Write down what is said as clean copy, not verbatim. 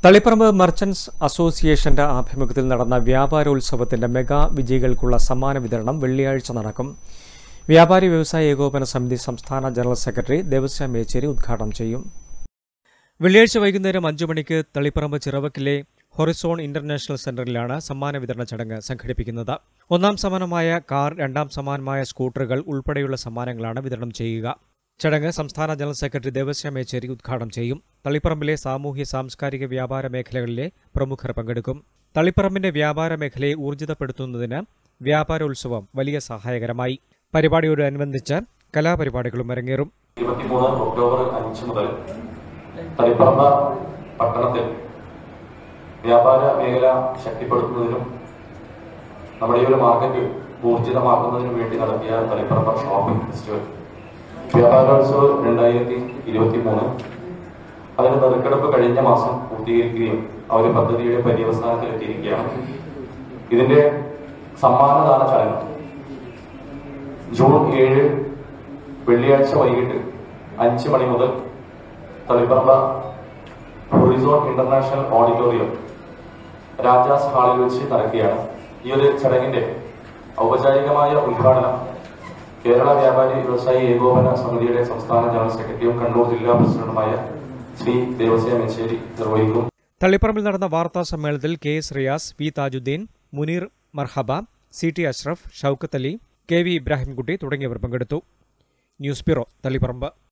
Taliparamba merchants അസോസിയേഷന്റെ ആഭിമുഖ്യത്തിൽ നടന്ന വ്യാപാരോത്സവത്തിന്റെ മെഗാ വിജയികൾക്കുള്ള സമ്മാന വിതരണം വെള്ളിയാഴ്ച നടക്കും. വ്യാപാരി വ്യവസായ ഏകോപന സമിതി സംസ്ഥാന ജനറൽ സെക്രട്ടറി ദേവസ്യ മേച്ചേരി ഉദ്ഘാടനം ചെയ്യും. വെള്ളിയാഴ്ച വൈകുന്നേരം 5 മണിക്ക് തളിപ്പറമ്പ് ചിറവക്കിലെ ഹൊറിസോൺ ഇന്റർനാഷണൽ സെന്ററിലാണ് സമ്മാന വിതരണ ചടങ്ങ് സംഘടിപ്പിക്കുന്നത്. ഒന്നാം സമ്മാനമായ കാർ, രണ്ടാം സമ്മാനമായ സ്കൂട്ടറുകൾ ഉൾപ്പെടെയുള്ള സമ്മാനങ്ങളാണ് വിതരണം ചെയ്യുക. ചടങ്ങ് സംസ്ഥാന ജനറൽ സെക്രട്ടറി ദേവസ്യ മേച്ചേരി ഉദ്ഘാടനം ചെയ്യും. തളിപ്പറമ്പിലെ സാമൂഹ്യ സാംസ്കാരിക വ്യാപാര മേഖലകളിലെ പ്രമുഖർ പങ്കെടുക്കും. തളിപ്പറമ്പിന്റെ വ്യാപാര മേഖലയെ ഊർജിതപ്പെടുത്തുന്നതിന് വ്യാപാരോത്സവം വലിയ സഹായകരമായി. പരിപാടിയോടനുബന്ധിച്ച് കലാപരിപാടികളും അരങ്ങേറും. 23 ഒക്ടോബർ 5 മുതൽ തളിപ്പറമ്പ് പട്ടണത്തിൽ വ്യാപാര മേഖല ശക്തിപ്പെടുത്തുന്നതിനും നമ്മുടെ ഈ ഒരു മാർക്കറ്റ് ഊർജിതമാക്കുന്നതിനും വേണ്ടി നടത്തിയ തളിപ്പറമ്പ് ഷോപ്പിംഗ് ഫെസ്റ്റിവൽ വ്യാപാരോത്സവം 2023 അതിന്റെ നറുക്കെടുപ്പ് കഴിഞ്ഞ മാസം പൂർത്തീകരിക്കുകയും ആ ഒരു പദ്ധതിയുടെ പര്യവസാനത്തിലെത്തിയിരിക്കുകയാണ്. ഇതിന്റെ സമ്മാനദാന ചടങ്ങ് ജൂൺ 7 വെള്ളിയാഴ്ച വൈകിട്ട് 5 മണി മുതൽ Taliparamba horizon international auditorium Rajas ഹാളിൽ വെച്ച് നടക്കുകയാണ്. ഈ ഒരു ചടങ്ങിന്റെ ഔപചാരികമായ ഉദ്ഘാടനം കേരള വ്യാപാരി വ്യവസായ ഏകോപന സമിതിയുടെ സംസ്ഥാന ജനറൽ സെക്രട്ടറിയും കണ്ണൂർ ജില്ലാ പ്രസിഡന്റുമായ ശ്രീ ദേവസ്യ മേച്ചേരി നിർവഹിക്കും. തളിപ്പറമ്പിൽ നടന്ന വാർത്താ സമ്മേളനത്തിൽ KS റിയാസ്, V താജുദ്ദീൻ, മുനീർ മർഹബ, CT അഷ്റഫ്, ഷൌക്കത്ത് അലി, KV ഇബ്രാഹിംകുട്ടി തുടങ്ങിയവർ പങ്കെടുത്തു. News bureau, Taliparamba.